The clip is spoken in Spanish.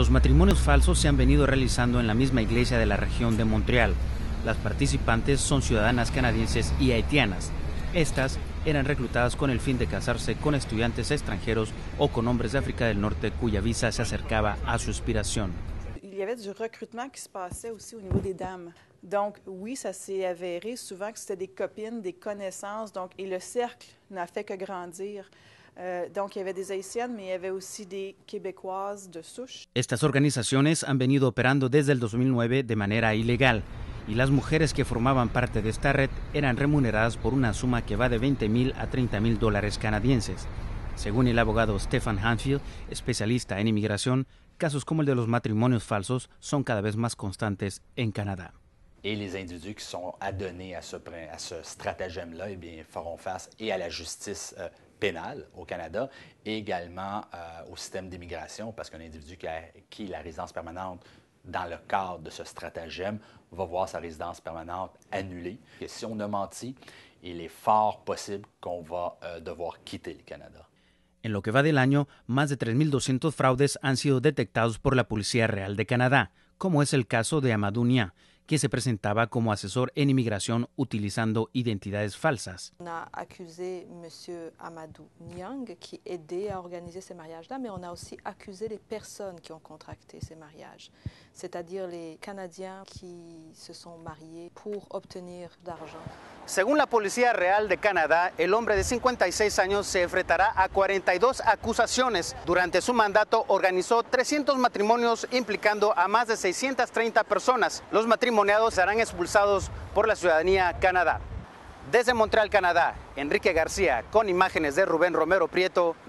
Los matrimonios falsos se han venido realizando en la misma iglesia de la región de Montreal. Las participantes son ciudadanas canadienses y haitianas. Estas eran reclutadas con el fin de casarse con estudiantes extranjeros o con hombres de África del Norte cuya visa se acercaba a su expiración. Il y avait du recrutement qui se passait aussi au niveau des dames. Donc oui, ça s'est avéré souvent que c'était des copines, des connaissances, et le cercle n'a fait que grandir. Donc il y avait des haïtiennes, mais il y avait aussi des québécoises de souche. Estas organizaciones han venido operando desde el 2009 de manera ilegal y las mujeres que formaban parte de esta red eran remuneradas por una suma que va de $20,000 a $30,000 canadienses. Según el abogado Stephen Hanfield, especialista en inmigración, casos como el de los matrimonios falsos son cada vez más constantes en Canadá. Et les individus qui sont adonnés à ce stratagème-là, eh bien, feront face et à la justice pénale au Canada et également au système d'immigration, parce qu'un individu qui a la résidence permanente dans le cadre de ce stratagème va voir sa résidence permanente annulée. Et si on a menti, il est fort possible qu'on va devoir quitter le Canada. En lo que va del año, más de 3,200 fraudes han sido detectados por la Policía Real de Canadá, como es el caso de Amadou Niang, que se presentaba como asesor en inmigración utilizando identidades falsas. On a accusé M. Amadou Niang qui aidait à organiser ces mariages-là, mais on a aussi accusé les personnes qui ont contracté ces mariages, c'est-à-dire les Canadiens qui se sont mariés pour obtenir d'argent. Según la Policía Real de Canadá, el hombre de 56 años se enfrentará a 42 acusaciones. Durante su mandato organizó 300 matrimonios implicando a más de 630 personas. Los matrimoniados serán expulsados por la ciudadanía Canadá. Desde Montreal, Canadá, Enrique García, con imágenes de Rubén Romero Prieto,